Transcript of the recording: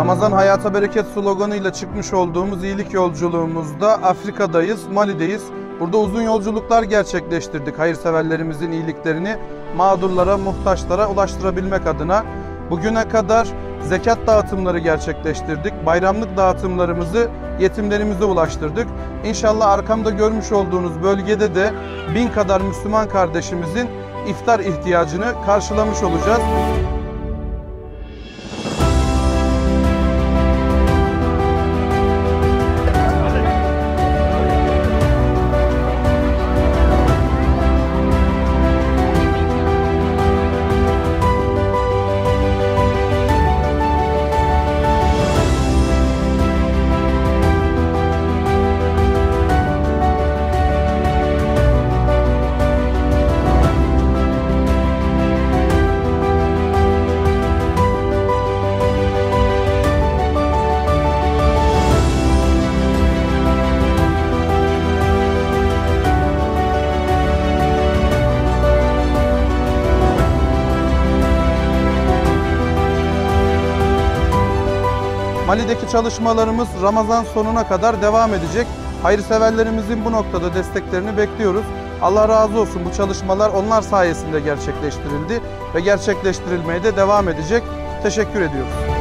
Ramazan hayata bereket sloganıyla çıkmış olduğumuz iyilik yolculuğumuzda Afrika'dayız, Mali'deyiz. Burada uzun yolculuklar gerçekleştirdik. Hayırseverlerimizin iyiliklerini mağdurlara, muhtaçlara ulaştırabilmek adına. Bugüne kadar zekat dağıtımları gerçekleştirdik. Bayramlık dağıtımlarımızı yetimlerimize ulaştırdık. İnşallah arkamda görmüş olduğunuz bölgede de 1000 kadar Müslüman kardeşimizin iftar ihtiyacını karşılamış olacağız. Mali'deki çalışmalarımız Ramazan sonuna kadar devam edecek. Hayırseverlerimizin bu noktada desteklerini bekliyoruz. Allah razı olsun, bu çalışmalar onlar sayesinde gerçekleştirildi ve gerçekleştirilmeye de devam edecek. Teşekkür ediyoruz.